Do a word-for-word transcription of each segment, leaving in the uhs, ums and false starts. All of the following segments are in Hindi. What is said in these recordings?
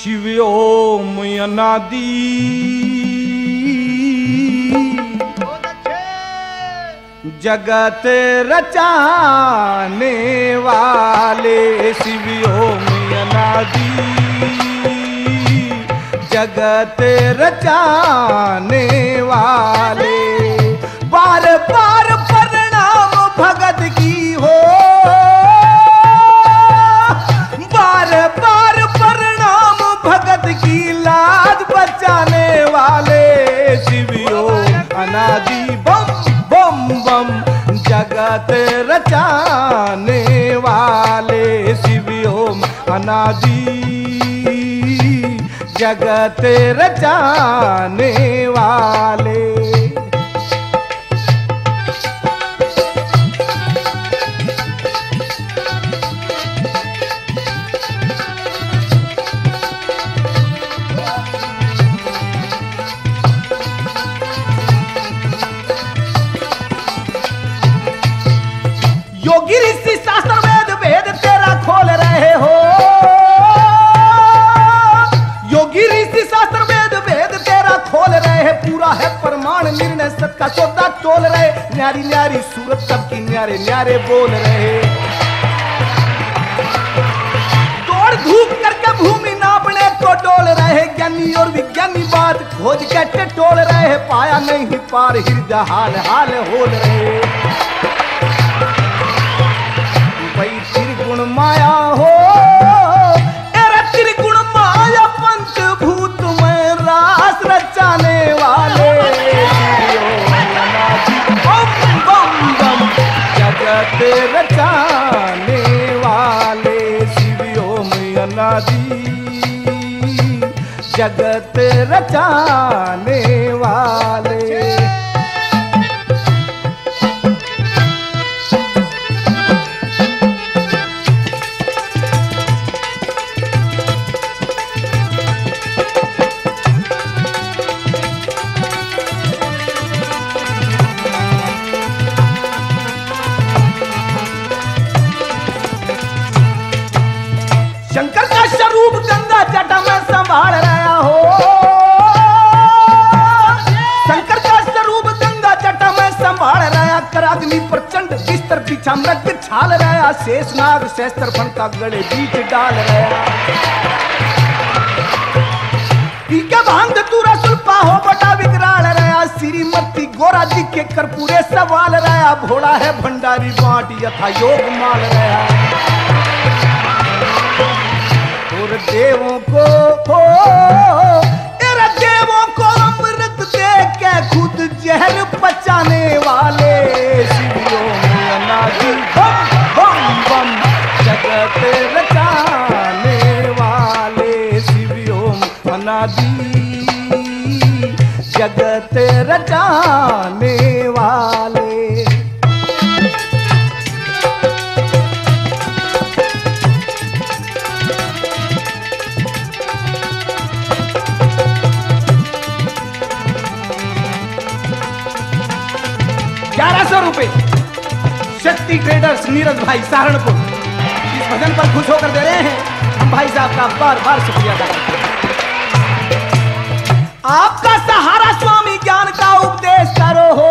शिव ओम अनादि जगत रचाने वाले, शिव ओम अनादि जगत रचाने वाले। बार बार प्रणाम भगत की हो, बार बार प्रणाम भगत की लाज बचाने वाले, शिव ओम अनादि बम बम बम जगत रचाने वाले, शिव ओम अनादि जगत रचाने वाले। योगी ऋषि शास्त्र वेद वेद तेरा खोल रहे हो, योगी ऋषि शास्त्र वेद वेद तेरा खोल रहे हैं। पूरा है प्रमाण निर्णय सत का सौदा तोल रहे, न्यारी न्यारी सूरत सबकी न्यारे न्यारे बोल रहे। तोड़ धूप करके भूमि नापने को डोल रहे, ज्ञानी और विज्ञानी बात खोज के टटोल रहे। पाया नहीं पार हृदय हाल हाल हो रहे, भाई त्रिगुण माया हो, तेरा त्रिगुण माया पंचभूत में रास रचाने वाले, बम बम बम जगत रचाने वाले, शिव ओम अनादि जगत रचाने वाले। शंकर का स्वरूप गंगा जटा में संभाल रहा हो, शंकर का स्वरूप गंगा जटा में संभाल रहा। कराग्नि प्रचंड बिस्तर बिछा मृग छाल रहा, शेषनाग शस्त्र फन का गले बीच डाल रहा। पीके भांग धतूरा सुल्पा हो बटा विकराल रहा, श्रीमती गोरा जी के कर्पूरे सवाल रहा। भोला है भंडारी बांट यथा योग माल रहा, और देवों को हो तेरा देवों को अमृत दे के खुद जहर पचाने वाले, शिव ओम अनादि बम बम बम जगत रचाने वाले, शिव ओम अनादि जगत रचाने वाले। ग्यारह सौ रुपए शक्ति ट्रेडर्स नीरज भाई सहारनपुर इस भजन पर खुश होकर दे रहे हैं। हम भाई साहब का बार बार शुक्रिया अदा करते हैं। आपका सहारा स्वामी ज्ञान का उपदेश करो हो,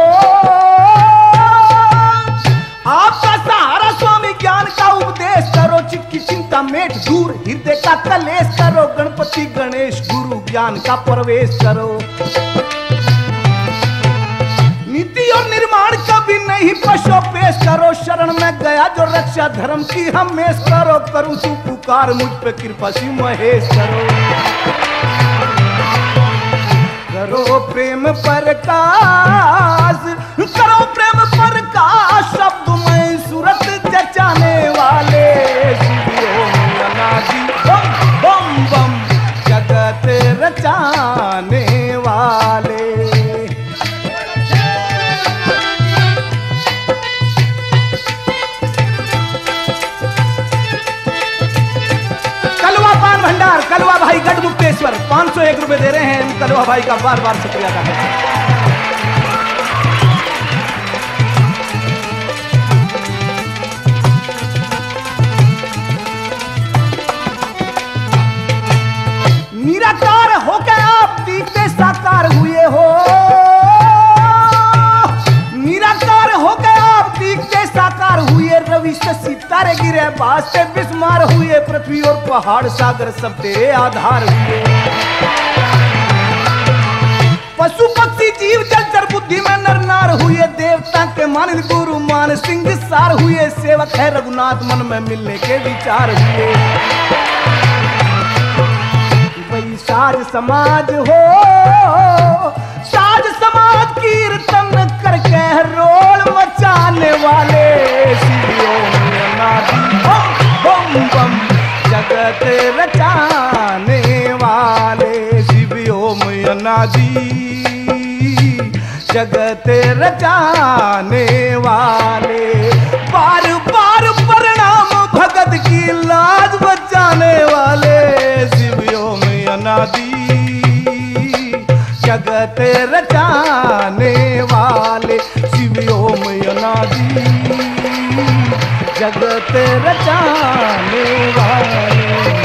आपका सहारा स्वामी ज्ञान का उपदेश करो। चिक्की चिंता मेट दूर हृदय का कलेश करो, गणपति गणेश गुरु ज्ञान का प्रवेश करो। नीति और निर्माण कभी नहीं पशु पेश करो, शरण में गया जो रक्षा धर्म की हमेश करो। करूं तू पुकार मुझ पे कृपा सी महेश करो, करो प्रेम प्रकाश, करो प्रेम प्रकाश शब्द में सूरत जचाने वाले, शिव ओम अनादि बम बम बम जगत रचाने वाले। भंडार कलवा भाई गढ़ मुक्तेश्वर पांच सौ एक रुपए दे रहे हैं। कलवा भाई का बार बार शुक्रिया अदा करते हैं। निराकार होकर आप दिखते साकार हुए हो, निराकार होकर आप दिखते साकार हुए। रवि से सितारे गिरे, बास से बिस्मार हुए, पृथ्वी और पहाड़ सागर सब तेरे आधार हुए। पशु पक्षी जीव जलचर बुद्धि में नर नार हुए, देवता के मान गुरु मान सिंह सार हुए। सेवक है रघुनाथ मन में मिलने के विचार हुए। वही साज समाज हो, साज समाज कीर्तन करके रोल मचाने वाले, शिवियों में अनादि बम बम बम जगत रचाने वाले, शिवियों में अनादि जगत रचाने वाले। बार बार प्रणाम भगत की लाज बचाने वाले, शिवियों में अनादि जगत रचाने वाले, शिवियों में अनादि जगत रचाने वाले।